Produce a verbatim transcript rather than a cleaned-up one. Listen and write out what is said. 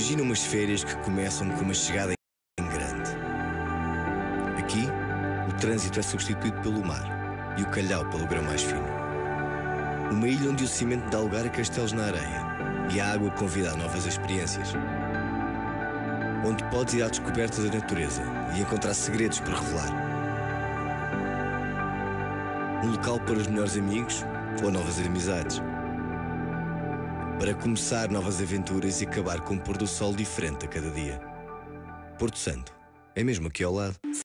Imagina umas férias que começam com uma chegada em grande. Aqui, o trânsito é substituído pelo mar e o calhau pelo grão mais fino. Uma ilha onde o cimento dá lugar a castelos na areia e a água convida a novas experiências. Onde podes ir à descoberta da natureza e encontrar segredos para revelar. Um local para os melhores amigos ou novas amizades. Para começar novas aventuras e acabar com um pôr do sol diferente a cada dia. Porto Santo, é mesmo aqui ao lado.